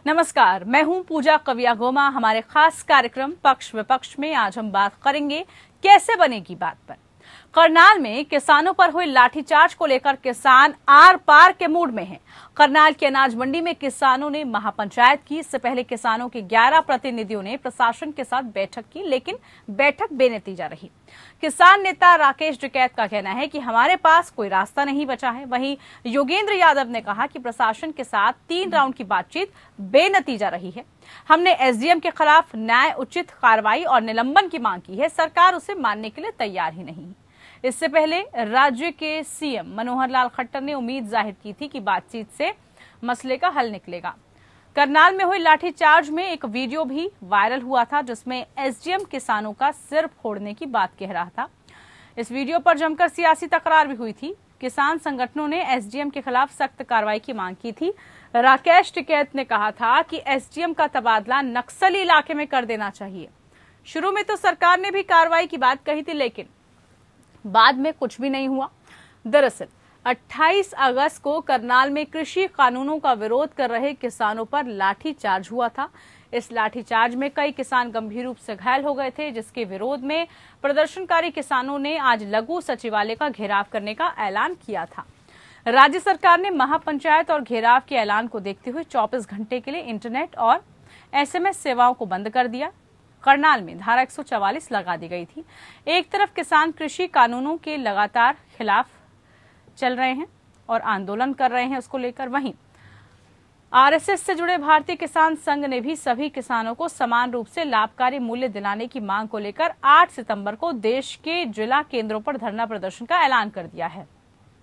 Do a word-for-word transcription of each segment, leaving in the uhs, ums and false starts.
नमस्कार, मैं हूं पूजा कविया गोमा। हमारे खास कार्यक्रम पक्ष विपक्ष में आज हम बात करेंगे कैसे बनेगी बात पर। करनाल में किसानों पर हुए लाठीचार्ज को लेकर किसान आर पार के मूड में हैं। करनाल की अनाज मंडी में किसानों ने महापंचायत की। इससे पहले किसानों के ग्यारह प्रतिनिधियों ने प्रशासन के साथ बैठक की, लेकिन बैठक बेनतीजा रही। किसान नेता राकेश टिकैत का कहना है कि हमारे पास कोई रास्ता नहीं बचा है। वहीं योगेंद्र यादव ने कहा कि प्रशासन के साथ तीन राउंड की बातचीत बेनतीजा रही है। हमने एसडीएम के खिलाफ न्याय उचित कार्रवाई और निलंबन की मांग की है, सरकार उसे मानने के लिए तैयार ही नहीं। इससे पहले राज्य के सीएम मनोहर लाल खट्टर ने उम्मीद जाहिर की थी कि बातचीत से मसले का हल निकलेगा। करनाल में हुई लाठीचार्ज में एक वीडियो भी वायरल हुआ था, जिसमें एसडीएम किसानों का सिर फोड़ने की बात कह रहा था। इस वीडियो पर जमकर सियासी तकरार भी हुई थी। किसान संगठनों ने एसडीएम के खिलाफ सख्त कार्रवाई की मांग की थी। राकेश टिकैत ने कहा था कि एसडीएम का तबादला नक्सली इलाके में कर देना चाहिए। शुरू में तो सरकार ने भी कार्रवाई की बात कही थी, लेकिन बाद में कुछ भी नहीं हुआ। दरअसल अट्ठाईस अगस्त को करनाल में कृषि कानूनों का विरोध कर रहे किसानों पर लाठीचार्ज हुआ था। इस लाठीचार्ज में कई किसान गंभीर रूप से घायल हो गए थे, जिसके विरोध में प्रदर्शनकारी किसानों ने आज लघु सचिवालय का घेराव करने का ऐलान किया था। राज्य सरकार ने महापंचायत और घेराव के ऐलान को देखते हुए चौबीस घंटे के लिए इंटरनेट और एसएमएस सेवाओं को बंद कर दिया। करनाल में धारा एक सौ चवालीस लगा दी गई थी। एक तरफ किसान कृषि कानूनों के लगातार खिलाफ चल रहे हैं और आंदोलन कर रहे हैं उसको लेकर, वहीं आरएसएस से जुड़े भारतीय किसान संघ ने भी सभी किसानों को समान रूप से लाभकारी मूल्य दिलाने की मांग को लेकर आठ सितंबर को देश के जिला केंद्रों पर धरना प्रदर्शन का ऐलान कर दिया है।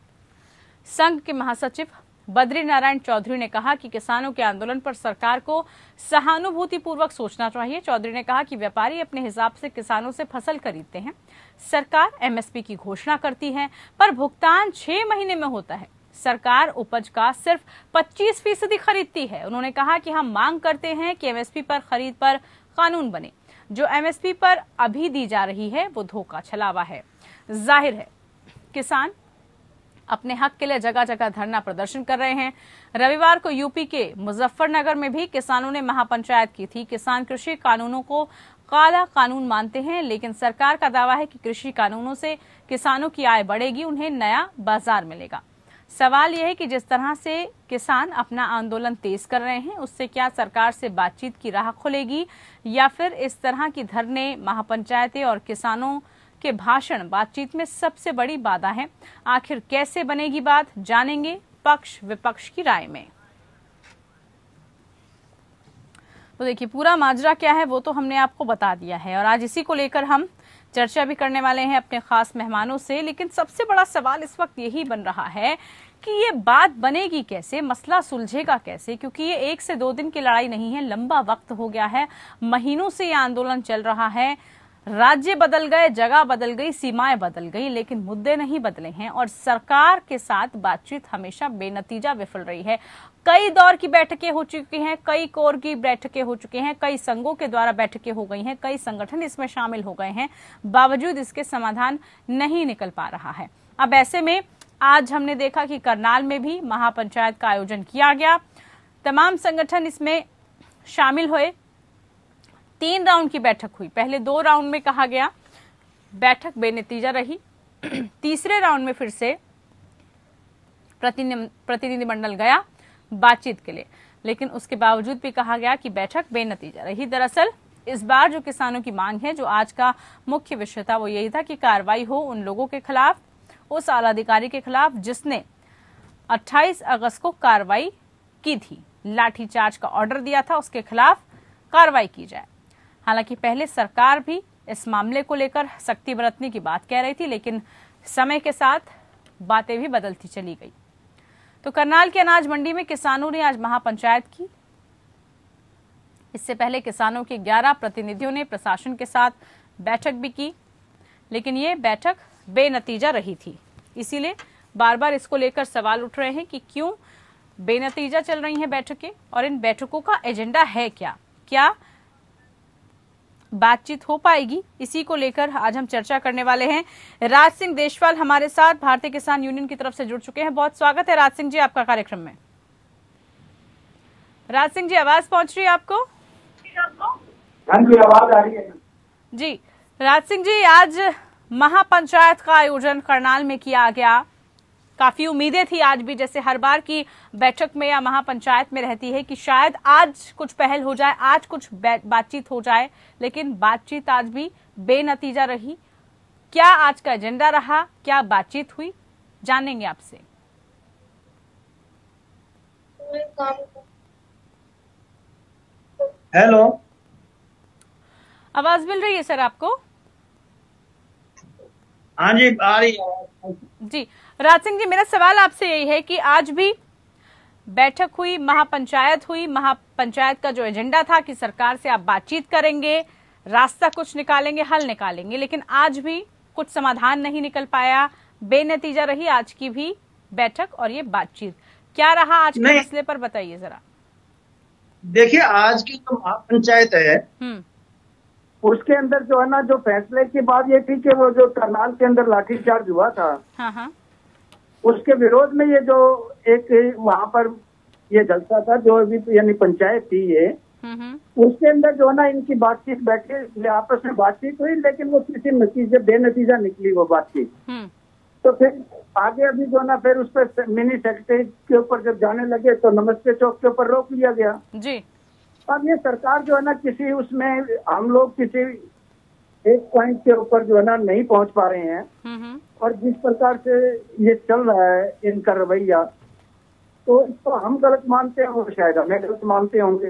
संघ के महासचिव बद्री नारायण चौधरी ने कहा कि किसानों के आंदोलन पर सरकार को सहानुभूतिपूर्वक सोचना चाहिए। चौधरी ने कहा कि व्यापारी अपने हिसाब से किसानों से फसल खरीदते हैं। सरकार एमएसपी की घोषणा करती है, पर भुगतान छह महीने में होता है। सरकार उपज का सिर्फ पच्चीस फीसदी खरीदती है। उन्होंने कहा कि हम मांग करते हैं कि एमएसपी पर खरीद पर कानून बने। जो एमएसपी पर अभी दी जा रही है वो धोखा छलावा है। जाहिर है किसान अपने हक के लिए जगह जगह धरना प्रदर्शन कर रहे हैं। रविवार को यूपी के मुजफ्फरनगर में भी किसानों ने महापंचायत की थी। किसान कृषि कानूनों को काला कानून मानते हैं, लेकिन सरकार का दावा है कि कृषि कानूनों से किसानों की आय बढ़ेगी, उन्हें नया बाजार मिलेगा। सवाल यह है कि जिस तरह से किसान अपना आंदोलन तेज कर रहे हैं, उससे क्या सरकार से बातचीत की राह खुलेगी, या फिर इस तरह की धरने, महापंचायतें और किसानों के भाषण बातचीत में सबसे बड़ी बाधा है। आखिर कैसे बनेगी बात, जानेंगे पक्ष विपक्ष की राय में। तो देखिए, पूरा माजरा क्या है वो तो हमने आपको बता दिया है, और आज इसी को लेकर हम चर्चा भी करने वाले हैं अपने खास मेहमानों से। लेकिन सबसे बड़ा सवाल इस वक्त यही बन रहा है कि ये बात बनेगी कैसे, मसला सुलझेगा कैसे, क्योंकि ये एक से दो दिन की लड़ाई नहीं है, लंबा वक्त हो गया है, महीनों से ये आंदोलन चल रहा है। राज्य बदल गए, जगह बदल गई, सीमाएं बदल गई, लेकिन मुद्दे नहीं बदले हैं, और सरकार के साथ बातचीत हमेशा बेनतीजा विफल रही है। कई दौर की बैठकें हो चुकी हैं, कई कोर की बैठकें हो चुकी हैं, कई संघों के द्वारा बैठकें हो गई हैं, कई संगठन इसमें शामिल हो गए हैं, बावजूद इसके समाधान नहीं निकल पा रहा है। अब ऐसे में आज हमने देखा कि करनाल में भी महापंचायत का आयोजन किया गया। तमाम संगठन इसमें शामिल हुए। तीन राउंड की बैठक हुई। पहले दो राउंड में कहा गया, बैठक बेनतीजा रही। तीसरे राउंड में फिर से प्रतिनिधिमंडल गया बातचीत के लिए, लेकिन उसके बावजूद भी कहा गया कि बैठक बेनतीजा रही। दरअसल इस बार जो किसानों की मांग है, जो आज का मुख्य विषय था, वो यही था कि कार्रवाई हो उन लोगों के खिलाफ, उस आला अधिकारी के खिलाफ जिसने अट्ठाईस अगस्त को कार्रवाई की थी, लाठीचार्ज का ऑर्डर दिया था, उसके खिलाफ कार्रवाई की जाए। हालांकि पहले सरकार भी इस मामले को लेकर सख्ती बरतने की बात कह रही थी, लेकिन समय के साथ बातें भी बदलती चली गई। तो करनाल की अनाज मंडी में किसानों ने आज महापंचायत की। इससे पहले किसानों के ग्यारह प्रतिनिधियों ने प्रशासन के साथ बैठक भी की, लेकिन ये बैठक बेनतीजा रही थी। इसीलिए बार बार इसको लेकर सवाल उठ रहे हैं कि क्यों बेनतीजा चल रही हैं बैठकें, और इन बैठकों का एजेंडा है क्या, क्या बातचीत हो पाएगी। इसी को लेकर आज हम चर्चा करने वाले हैं। राज सिंह देशवाल हमारे साथ भारतीय किसान यूनियन की तरफ से जुड़ चुके हैं। बहुत स्वागत है राज सिंह जी आपका कार्यक्रम में। राज सिंह जी, आवाज पहुंच रही है आपको? हाँ जी, आवाज आ रही है जी। राज सिंह जी, आज महापंचायत का आयोजन करनाल में किया गया। काफी उम्मीदें थी आज भी, जैसे हर बार की बैठक में या महापंचायत में रहती है कि शायद आज कुछ पहल हो जाए, आज कुछ बातचीत हो जाए, लेकिन बातचीत आज भी बेनतीजा रही। क्या आज का एजेंडा रहा, क्या बातचीत हुई, जानेंगे आपसे। हेलो, आवाज मिल रही है सर आपको? हाँ जी, आ रही है जी। राज सिंह जी, मेरा सवाल आपसे यही है कि आज भी बैठक हुई, महापंचायत हुई, महापंचायत का जो एजेंडा था कि सरकार से आप बातचीत करेंगे, रास्ता कुछ निकालेंगे, हल निकालेंगे, लेकिन आज भी कुछ समाधान नहीं निकल पाया, बेनतीजा रही आज की भी बैठक और ये बातचीत। क्या रहा आज के मसले पर, बताइए जरा। देखिए, आज की जो महापंचायत है उसके अंदर जो है ना, जो फैसले की बात ये थी कि वो जो करनाल के अंदर लाठीचार्ज हुआ था, हाँ हाँ, उसके विरोध में ये जो एक वहाँ पर ये जलसा था, जो अभी यानी पंचायत थी ये, उसके अंदर जो है ना इनकी बातचीत बैठे, आपस में बातचीत हुई, लेकिन वो किसी नतीजे बेनतीजा निकली वो बातचीत। तो फिर आगे अभी जो ना फिर उस पर मिनी सेक्रेटरी के ऊपर जब जाने लगे तो नमस्ते चौक के ऊपर रोक लिया गया जी। अब ये सरकार जो है ना किसी उसमें हम लोग किसी एक पॉइंट के ऊपर जो है ना नहीं पहुंच पा रहे हैं, और जिस प्रकार से ये चल रहा है इनका रवैया, तो इसको हम गलत मानते हैं, वो शायद हमें गलत मानते होंगे।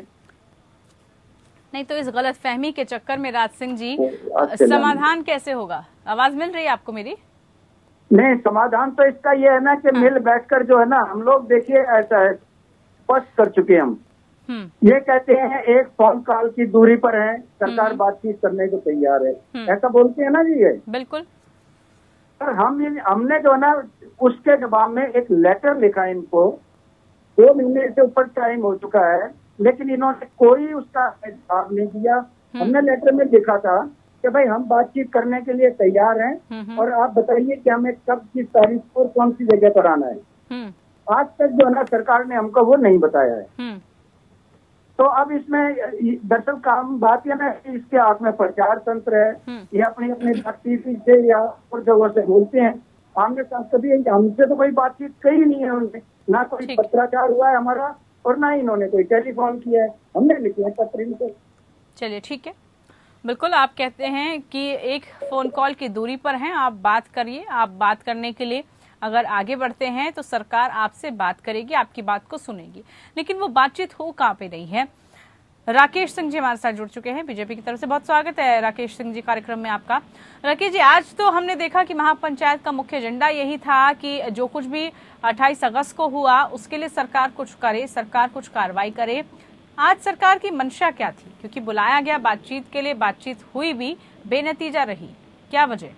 नहीं तो इस गलत फहमी के चक्कर में राज सिंह जी समाधान कैसे होगा? आवाज मिल रही है आपको मेरी? नहीं, समाधान तो इसका ये है ना कि हाँ। मिल बैठकर जो है ना हम लोग, देखिए ऐसा है, स्पष्ट कर चुके हम, ये कहते हैं एक फोन कॉल की दूरी पर है, सरकार बातचीत करने को तैयार है, ऐसा बोलते हैं ना जी ये। बिल्कुल। पर हम हमने जो है ना उसके जवाब में एक लेटर लिखा इनको, दो महीने से ऊपर टाइम हो चुका है, लेकिन इन्होंने कोई उसका जवाब नहीं दिया। हमने लेटर में लिखा था कि भाई हम बातचीत करने के लिए तैयार हैं, और आप बताइए कि हमें कब, किस तारीख को, कौन सी जगह पर आना है। आज तक जो है ना सरकार ने हमको वो नहीं बताया है। तो अब इसमें दरअसल काम बात यह ना, इसके हाथ में प्रचार तंत्र है, ये अपनी अपनी टीवी से या और जगहों से बोलते हैं, आमने सामने कभी हमसे तो कोई बातचीत कही नहीं है उनसे, ना कोई पत्राचार हुआ है हमारा, और ना इन्होंने कोई टेलीफोन किया है, हमने लिखे हैं पत्र इनको। चलिए ठीक है, बिल्कुल। आप कहते हैं कि एक फोन कॉल की दूरी पर हैं, आप बात करिए। आप बात करने के लिए अगर आगे बढ़ते हैं तो सरकार आपसे बात करेगी, आपकी बात को सुनेगी, लेकिन वो बातचीत हो कहाँ पे रही है। राकेश सिंह जी हमारे साथ जुड़ चुके हैं बीजेपी की तरफ से। बहुत स्वागत है राकेश सिंह जी कार्यक्रम में आपका। राकेश जी, आज तो हमने देखा कि महापंचायत का मुख्य एजेंडा यही था कि जो कुछ भी अट्ठाईस अगस्त को हुआ उसके लिए सरकार कुछ करे, सरकार कुछ कार्रवाई करे। आज सरकार की मंशा क्या थी? क्योंकि बुलाया गया बातचीत के लिए, बातचीत हुई भी, बेनतीजा रही, क्या वजह?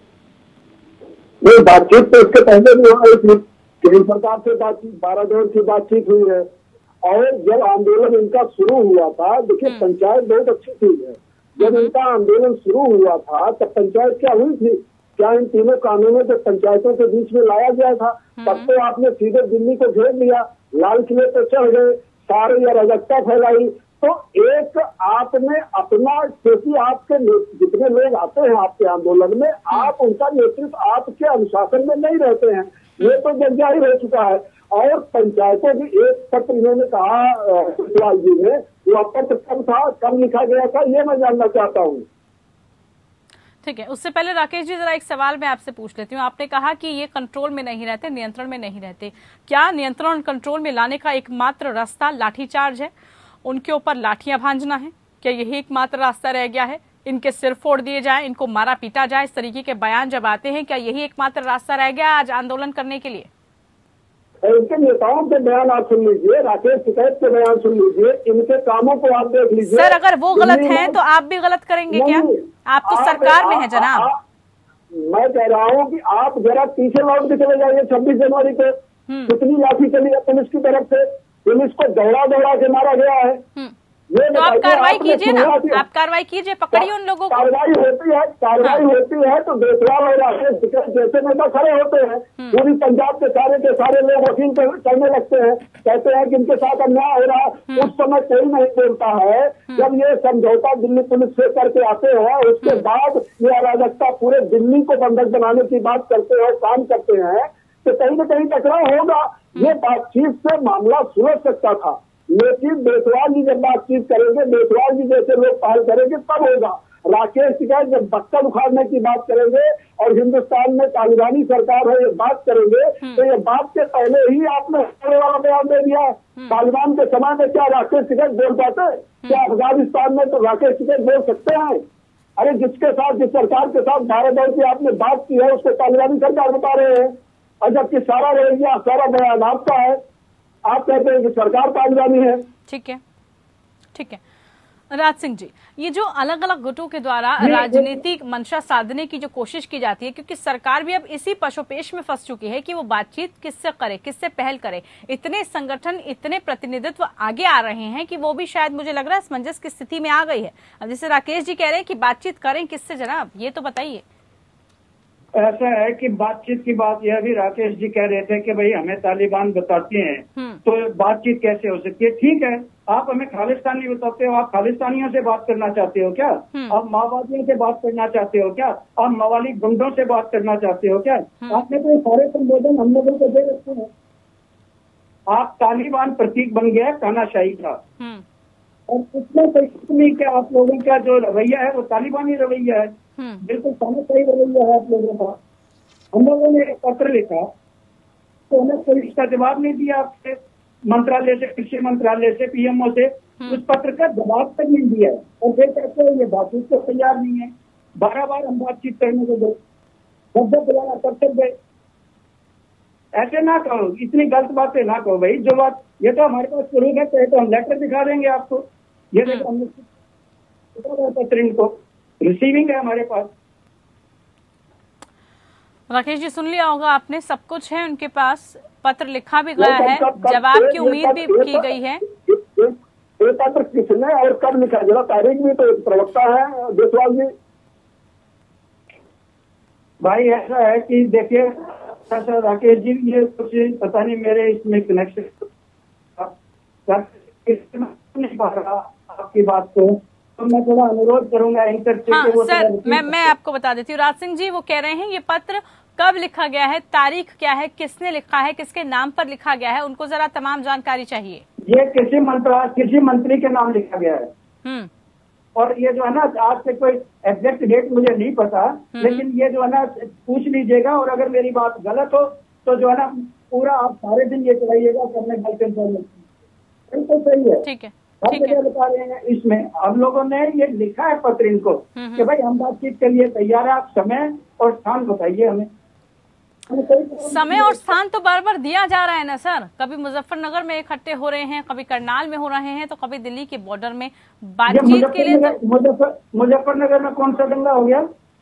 ये बातचीत तो इसके पहले भी हुआ थी, केंद्र सरकार से बातचीत, बारह दौर की बातचीत हुई है, और जब आंदोलन इनका शुरू हुआ था, देखिए पंचायत बहुत अच्छी चीज है, जब इनका आंदोलन शुरू हुआ था तब पंचायत क्या हुई थी? क्या इन तीनों कानूनों को पंचायतों के बीच में लाया गया था? तब तो आपने सीधे दिल्ली को घेर लिया, लाल किले पे चढ़ गए, सारे ये अराजकता फैलाई। तो एक आपने अपना, क्योंकि आपके जितने लोग आते हैं आपके आंदोलन में, आप उनका नेतृत्व आपके अनुशासन में नहीं रहते हैं, ये तो जग जाहिर हो चुका है। और पंचायतों की एक पत्र इन्होंने कहा सचिवाल जी ने, वो पत्र कब था, कब लिखा गया था, ये मैं जानना चाहता हूँ। ठीक है, उससे पहले राकेश जी जरा एक सवाल मैं आपसे पूछ लेती हूँ। आपने कहा कि ये कंट्रोल में नहीं रहते, नियंत्रण में नहीं रहते। क्या नियंत्रण और कंट्रोल में लाने का एकमात्र रास्ता लाठीचार्ज है, उनके ऊपर लाठियां भांजना है? क्या यही एकमात्र रास्ता रह गया है? इनके सिर फोड़ दिए जाए, इनको मारा पीटा जाए, इस तरीके के बयान जब आते हैं, क्या यही एकमात्र रास्ता रह गया आज आंदोलन करने के लिए? इनके नेताओं के बयान आप सुन लीजिए, राकेश टिकैत के बयान सुन लीजिए, इनके कामों को आप देख लीजिए। सर, अगर वो गलत हैं तो आप भी गलत करेंगे क्या? आप तो आप, सरकार में है जनाब। आ, आ, मैं कह रहा हूँ कि आप जरा पीछे लौट के चले जाइए। छब्बीस जनवरी को कितनी लाठी चली है पुलिस की तरफ से, पुलिस को दौड़ा दौड़ा के मारा गया है, तो आप कार्रवाई कीजिए ना, आप कार्रवाई कीजिए, पकड़िए उन लोगों को। कार्रवाई होती है, कार्रवाई हाँ। होती है तो देशवाल और राकेश टिकैत जैसे नेता खड़े होते हैं, पूरी पंजाब के सारे के सारे लोग वकील करने लगते हैं, कहते हैं कि इनके साथ अन्याय हो रहा है। उस समय कोई नहीं बोलता है। जब ये समझौता दिल्ली पुलिस से करके आते हैं, उसके बाद ये अराजकता पूरे दिल्ली को बंधक बनाने की बात करते हैं, काम करते हैं, तो कहीं न कहीं टकराव होगा। ये बातचीत से मामला सुलझ सकता था, लेकिन देशवाल जी जब बातचीत करेंगे, देशवाल जी जैसे लोग पहल करेंगे तब होगा। राकेश टिकैत जब बक्कल उखाड़ने की बात करेंगे और हिंदुस्तान में तालिबानी सरकार है ये बात करेंगे, तो ये बात के पहले ही आपने वाला बयान दे दिया। तालिबान के समय में क्या राकेश टिकैत बोल पाते? क्या अफगानिस्तान में तो राकेश टिकैत बोल सकते हैं? अरे जिसके साथ, जिस सरकार के साथ भारत दौर की आपने बात की है, उसको तालिबानी सरकार बता रहे हैं, और जबकि सारा रवैया, सारा बयान आपका है। आप कहते हैं कि सरकार तालिबानी है। ठीक है, ठीक है। राज सिंह जी, ये जो अलग अलग गुटों के द्वारा राजनीतिक मंशा साधने की जो कोशिश की जाती है, क्योंकि सरकार भी अब इसी पशुपेश में फंस चुकी है कि वो बातचीत किससे करे, किससे पहल करे। इतने संगठन, इतने प्रतिनिधित्व आगे आ रहे हैं कि वो भी शायद मुझे लग रहा है असमंजस की स्थिति में आ गई है। अब जैसे राकेश जी कह रहे हैं कि बातचीत करें किससे, जनाब ये तो बताइए। ऐसा है कि बातचीत की बात यह भी राकेश जी कह रहे थे कि भाई हमें तालिबान बताते हैं तो बातचीत कैसे हो सकती है। ठीक है, आप हमें खालिस्तानी बताते हो, आप खालिस्तानियों से बात करना चाहते हो क्या? आप माओवादियों से बात करना चाहते हो क्या? आप मवाली गुंडों से बात करना चाहते हो क्या? आपने तो सारे संबोधन हम लोगों को दे रखे हैं। आप तालिबान प्रतीक बन गया तानाशाही का, और इसमें कोई क्या आप लोगों का जो रवैया है वो तालिबानी रवैया है, बिल्कुल तानाशाही रवैया है आप लोगों का। हम लोगों ने एक पत्र लिखा तो हमें कोई इसका जवाब नहीं दिया, आपसे मंत्रालय से, कृषि मंत्रालय से, पीएमओ से उस पत्र का जवाब तक नहीं दिया है, और फिर कहते हैं ये बातचीत को तैयार नहीं है। बारह बार हम बातचीत करने को दो, जब जब बुलाना तब तक गए। ऐसे ना कहो, इतनी गलत बातें ना कहो भाई। जो बात, ये तो हमारे पास प्रूफ है, तो हम लेटर दिखा देंगे आपको। ये देखो हमने पत्र इनको रिसीविंग है हमारे पास। राकेश जी सुन लिया होगा आपने, सब कुछ है उनके पास, पत्र लिखा भी गया है, जवाब की उम्मीद भी की गई है। ये पत्र किसने और कब लिखा, जरा तारीख भी तो प्रवक्ता है देशवाल जी। भाई ऐसा है कि देखिए राकेश जी, ये कुछ पता नहीं मेरे इसमें कनेक्शन नहीं पा रहा आपकी बात को, तो मैं थोड़ा अनुरोध करूंगा एंकर से। हाँ, वो सर मैं मैं आपको बता देती हूँ। राज सिंह जी वो कह रहे हैं ये पत्र कब लिखा गया है, तारीख क्या है, किसने लिखा है, किसके नाम पर लिखा गया है, उनको जरा तमाम जानकारी चाहिए। ये कृषि मंत्रालय, कृषि मंत्री के नाम लिखा गया है। हम्म और ये जो है ना, आज से कोई एग्जैक्ट डेट मुझे नहीं पता, लेकिन ये जो है ना पूछ लीजिएगा, और अगर मेरी बात गलत हो तो जो है ना पूरा आप सारे दिन ये चलाइएगा कि हमने गलत इन्फॉर्मेशन। बिल्कुल सही है, ठीक है, हम जगह बता रहे हैं। इसमें हम लोगों ने ये लिखा है पत्र इनको कि भाई हम बातचीत के लिए तैयार है, आप समय और स्थान बताइए हमें। समय और स्थान तो बार बार दिया जा रहा है ना सर, कभी मुजफ्फरनगर में इकट्ठे हो रहे हैं, कभी करनाल में हो रहे हैं, तो कभी दिल्ली के बॉर्डर में बातचीत के लिए। मुजफ्फर मुजफ्फरनगर में कौन सा दंगा हो गया?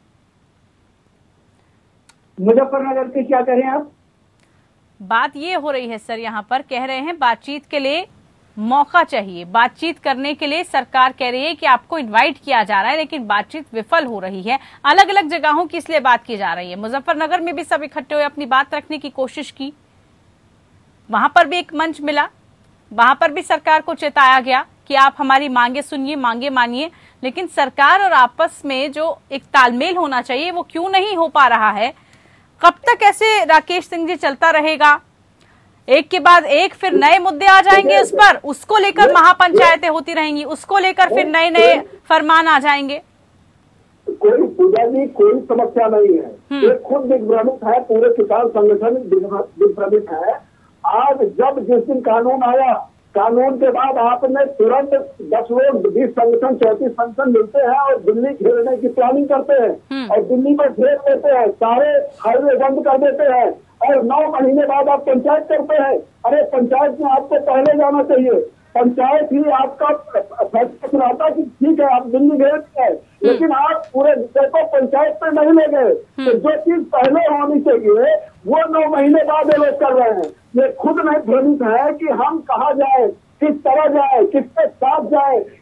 मुजफ्फरनगर की क्या करें आप? बात ये हो रही है सर, यहाँ पर कह रहे हैं बातचीत के लिए मौका चाहिए, बातचीत करने के लिए सरकार कह रही है कि आपको इनवाइट किया जा रहा है, लेकिन बातचीत विफल हो रही है। अलग अलग जगहों की इसलिए बात की जा रही है। मुजफ्फरनगर में भी सब इकट्ठे हुए अपनी बात रखने की कोशिश की, वहां पर भी एक मंच मिला, वहां पर भी सरकार को चेताया गया कि आप हमारी मांगे सुनिए, मांगे मानिए, लेकिन सरकार और आपस में जो एक तालमेल होना चाहिए वो क्यों नहीं हो पा रहा है। कब तक ऐसे राकेश सिंह जी चलता रहेगा? एक के बाद एक फिर नए मुद्दे आ जाएंगे उस पर, उसको लेकर महापंचायतें होती रहेंगी, उसको लेकर फिर नए नए फरमान आ जाएंगे। कोई पूजा जी कोई समस्या नहीं है, ये खुद दिग्भ्रमित है, पूरे किसान संगठन दिग्भ्रमित है। आज जब जिस दिन कानून आया, कानून के बाद आपने तुरंत दस लोग, बीस संगठन, चौतीस संगठन मिलते हैं और दिल्ली घेरने की प्लानिंग करते हैं, और दिल्ली को घेर लेते हैं, सारे हाईवे बंद कर देते हैं, और नौ महीने बाद आप पंचायत करते हैं। अरे पंचायत में आपको पहले जाना चाहिए, पंचायत ही आपका फैसला सुनाता कि ठीक है आप दिल्ली गए थे, लेकिन आप पूरे विषय को पंचायत पे नहीं ले गए। तो जो चीज पहले होनी चाहिए वो नौ महीने बाद ये लोग कर रहे हैं। ये खुद में भ्रमित है कि हम कहाँ जाए, किस तरह जाए, किसके साथ जाए,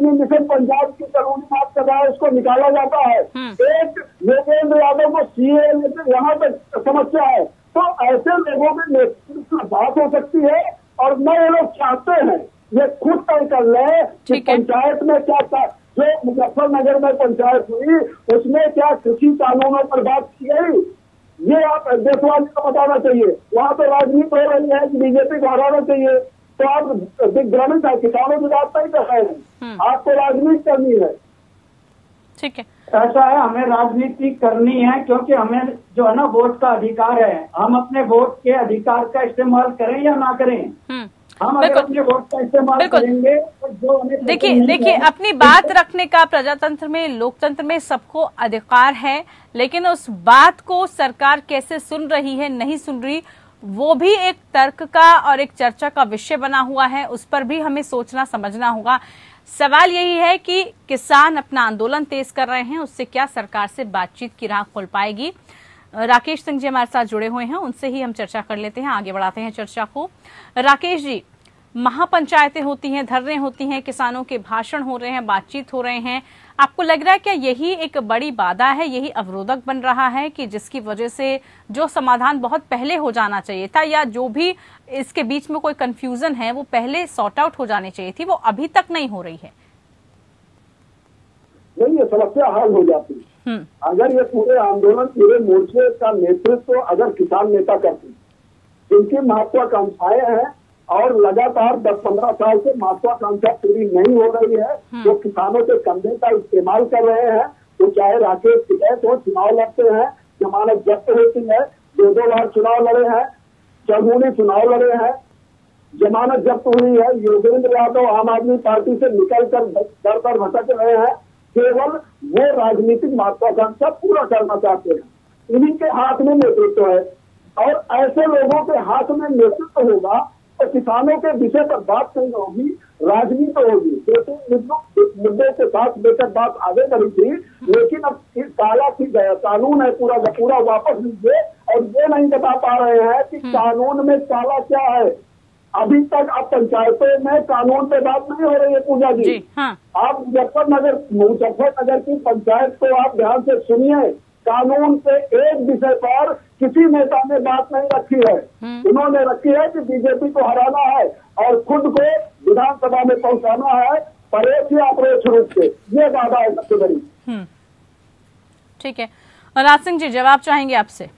जमीन जिसे पंजाब की कानूनी बात कर रहा है उसको निकाला जाता है। एक योगेंद्र यादव को सीए यहाँ तक समस्या है, तो ऐसे लोगों में नेतृत्व बात हो सकती है। और न ये लोग चाहते हैं ये खुद तय कर ले कि पंचायत में क्या था। जो मुजफ्फरनगर में पंचायत हुई उसमें क्या कृषि कानूनों पर बात की गई, ये आप देशवासी को बताना चाहिए। वहाँ तो राजनीति हो रही है कि बीजेपी को हराना चाहिए, तो आप दिग्भ्रमित है, किसानों की बात नहीं कर रहे हैं, आपको राजनीति करनी है। ठीक है, ऐसा है, हमें राजनीति करनी है क्योंकि हमें जो है ना वोट का अधिकार है। हम अपने वोट के अधिकार का इस्तेमाल करें या ना करें, हम अगर अपने वोट का इस्तेमाल करेंगे तो जो हमें देखिए देखिए अपनी बात रखने का प्रजातंत्र में, लोकतंत्र में सबको अधिकार है, लेकिन उस बात को सरकार कैसे सुन रही है, नहीं सुन रही, वो भी एक तर्क का और एक चर्चा का विषय बना हुआ है। उस पर भी हमें सोचना समझना होगा। सवाल यही है कि किसान अपना आंदोलन तेज कर रहे हैं, उससे क्या सरकार से बातचीत की राह खुल पाएगी। राकेश सिंह जी हमारे साथ जुड़े हुए हैं, उनसे ही हम चर्चा कर लेते हैं, आगे बढ़ाते हैं चर्चा को। राकेश जी, महापंचायतें होती हैं, धरने होती हैं, किसानों के भाषण हो रहे हैं, बातचीत हो रहे हैं, आपको लग रहा है क्या यही एक बड़ी बाधा है, यही अवरोधक बन रहा है कि जिसकी वजह से जो समाधान बहुत पहले हो जाना चाहिए था, या जो भी इसके बीच में कोई कंफ्यूजन है वो पहले सॉर्ट आउट हो जानी चाहिए थी, वो अभी तक नहीं हो रही है? नहीं, ये समस्या हल हो जाती है अगर ये पूरे आंदोलन, पूरे मोर्चे का नेतृत्व अगर किसान नेता करते, जिनकी महत्वाकांक्षाएं हैं और लगातार दस पंद्रह साल से महत्वाकांक्षा पूरी नहीं हो रही है, जो किसानों के कंधे का इस्तेमाल कर रहे हैं, तो चाहे राकेश टिकैत हो, चुनाव लड़ते हैं, जमानत जब्त होती है, दो दो बार चुनाव लड़े हैं, चौगुनी चुनाव लड़े हैं, जमानत जब्त हुई है, योगेंद्र यादव आम आदमी पार्टी से निकल कर दर दर भटक रहे हैं, केवल वो राजनीतिक महत्वाकांक्षा पूरा करना चाहते हैं। इन्हीं के हाथ में नेतृत्व है, और ऐसे लोगों के हाथ में नेतृत्व होगा तो किसानों के विषय पर बात नहीं होगी, राजनीति होगी। दो मुद्दे के साथ लेकर बात आगे बढ़ी थी, लेकिन अब इस काला की गया कानून है पूरा का पूरा वापस लीजिए, और ये नहीं बता पा रहे हैं कि कानून में काला क्या है। अभी तक अब पंचायतों में कानून पे बात नहीं हो रही है पूजा जी, जी हाँ। आप मुजफ्फरनगर मुजफ्फरनगर की पंचायत को आप ध्यान से सुनिए, कानून पे एक विषय पर किसी नेता ने बात नहीं रखी है। उन्होंने रखी है कि बीजेपी को हराना है और खुद को विधानसभा में पहुंचाना है, परोक्ष या अप्रोक्ष रूप से, ये वादा है सबसे बड़ी। ठीक है, राज सिंह जी जवाब चाहेंगे आपसे।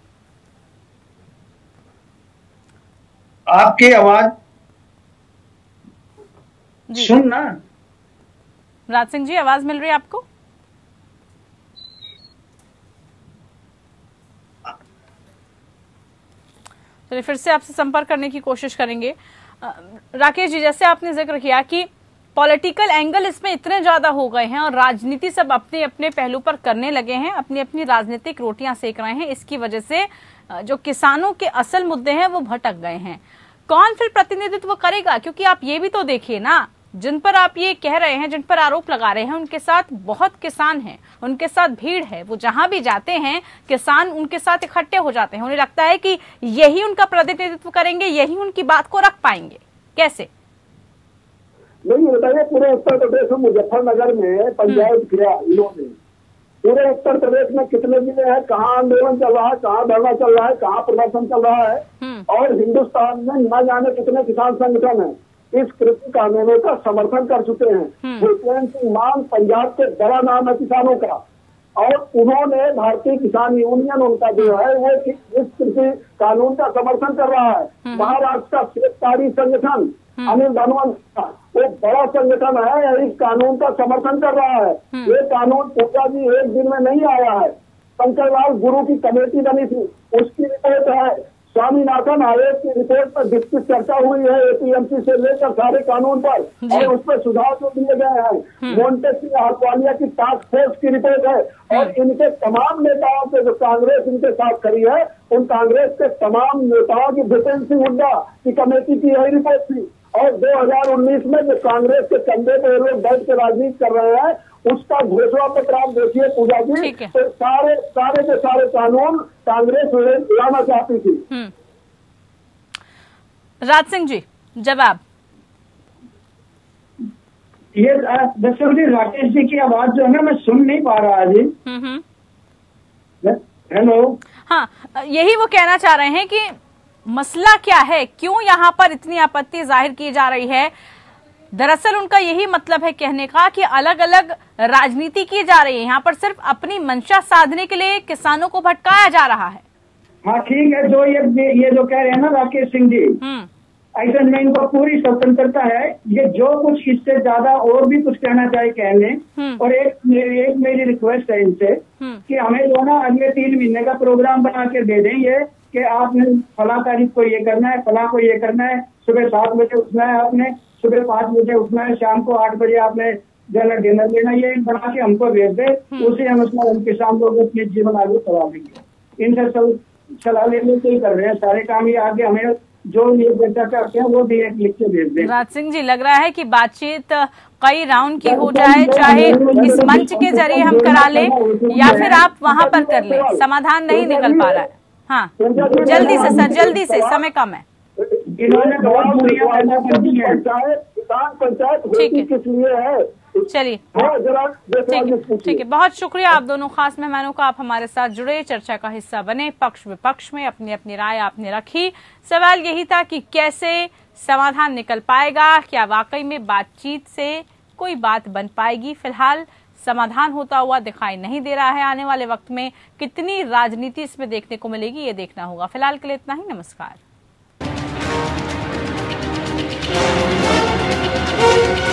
आपकी आवाज सुन ना, राज सिंह जी आवाज मिल रही है आपको? चलिए फिर से आपसे संपर्क करने की कोशिश करेंगे। राकेश जी, जैसे आपने जिक्र किया कि पॉलिटिकल एंगल इसमें इतने ज्यादा हो गए हैं और राजनीति सब अपने अपने पहलू पर करने लगे हैं, अपनी अपनी राजनीतिक रोटियां सेक रहे हैं, इसकी वजह से जो किसानों के असल मुद्दे हैं वो भटक गए हैं। कौन फिर प्रतिनिधित्व करेगा? क्योंकि आप ये भी तो देखिए ना, जिन पर आप ये कह रहे हैं, जिन पर आरोप लगा रहे हैं, उनके साथ बहुत किसान हैं, उनके साथ भीड़ है, वो जहां भी जाते हैं किसान उनके साथ इकट्ठे हो जाते हैं। उन्हें लगता है कि यही उनका प्रतिनिधित्व करेंगे, यही उनकी बात को रख पाएंगे। कैसे? नहीं बताइए, पूरे उत्तर प्रदेश में मुजफ्फरनगर में पंचायत किया इन्होंने, पूरे उत्तर प्रदेश में कितने जिले हैं, कहाँ आंदोलन चल रहा है, कहाँ धरना चल रहा है, कहाँ प्रदर्शन चल रहा है, और हिंदुस्तान में न जाने कितने किसान संगठन हैं इस कृषि कानूनों का समर्थन कर चुके हैं। भूपेंद्र सिंह मान पंजाब के बड़ा नाम है किसानों का, और उन्होंने भारतीय किसान यूनियन उनका जो है वो इस कृषि कानून का समर्थन कर रहा है। महाराष्ट्र का शेतकारी संगठन अनिल धनवंत का वो बड़ा संगठन है, इस कानून का समर्थन कर रहा है। ये कानून पूजा जी एक दिन में नहीं आया है, शंकरलाल गुरु की कमेटी बनी थी, उसकी रिपोर्ट है, स्वामीनाथन आयोग की रिपोर्ट पर विस्तृत चर्चा हुई है, एपीएमसी से लेकर सारे कानून पर, और उस पर सुधार जो दिए गए हैं। मोन्टेस्क्यू अहलुवालिया की टास्क फोर्स की रिपोर्ट है, और इनके तमाम नेताओं से जो कांग्रेस इनके साथ खड़ी है, उन कांग्रेस के तमाम नेताओं की भूपेंद्र सिंह हुड्डा की कमेटी की यही रिपोर्ट थी। और दो हजार उन्नीस में जो कांग्रेस के कंधे पर लोग बैठ के राजनीति कर रहे हैं, उसका घोषणा पत्र आप देखिए पूजा जी, तो सारे सारे के सारे कानून कांग्रेस लाना चाहती थी। राज सिंह जी जवाब। ये दरअसल जी राकेश जी की आवाज जो है ना मैं सुन नहीं पा रहा जी। हेलो। हाँ, यही वो कहना चाह रहे हैं कि मसला क्या है, क्यों यहाँ पर इतनी आपत्ति जाहिर की जा रही है। दरअसल उनका यही मतलब है कहने का कि अलग अलग राजनीति की जा रही है, यहाँ पर सिर्फ अपनी मंशा साधने के लिए किसानों को भटकाया जा रहा है। हाँ ठीक है, जो ये ये जो कह रहे हैं ना राकेश सिंह जी, ऐसा में इनको पूरी स्वतंत्रता है। ये जो कुछ इससे ज्यादा और भी कुछ कहना चाहे कह लें। और एक एक मेरी रिक्वेस्ट है इनसे कि हमें जो ना अगले तीन महीने का प्रोग्राम बना के दे दें, ये कि आपने फला तारीख को ये करना है, फला को ये करना है, सुबह सात बजे उठना है, आपने सुबह पाँच बजे उठना है, शाम को आठ बजे आपने जो डिनर लेना, ये बना के हमको भेज दे। उसी अनुसार हम किसान लोग अपने जीवन आगे चला देंगे। इनसे सब सलाह लेने से ही कर रहे हैं सारे काम। ये आगे हमें जो ये चर्चा करते हैं वो भी एक लिख के भेज दें। राज सिंह जी, लग रहा है कि बातचीत कई राउंड की हो जाए, चाहे इस मंच के जरिए हम करा लें या फिर आप वहां पर कर लें, समाधान नहीं निकल पा रहा है। हाँ, जल्दी से सर, जल्दी से, समय कम है। इन्होंने बहुत बुरियां पैदा कर दी है। किसान पंचायत ठीक है, किस लिए है? चलिए ठीक ठीक है, बहुत शुक्रिया आप दोनों खास मेहमानों का। आप हमारे साथ जुड़े, चर्चा का हिस्सा बने। पक्ष विपक्ष में अपनी अपनी राय आपने रखी। सवाल यही था कि कैसे समाधान निकल पाएगा, क्या वाकई में बातचीत से कोई बात बन पाएगी। फिलहाल समाधान होता हुआ दिखाई नहीं दे रहा है। आने वाले वक्त में कितनी राजनीति इसमें देखने को मिलेगी ये देखना होगा। फिलहाल के लिए इतना ही, नमस्कार।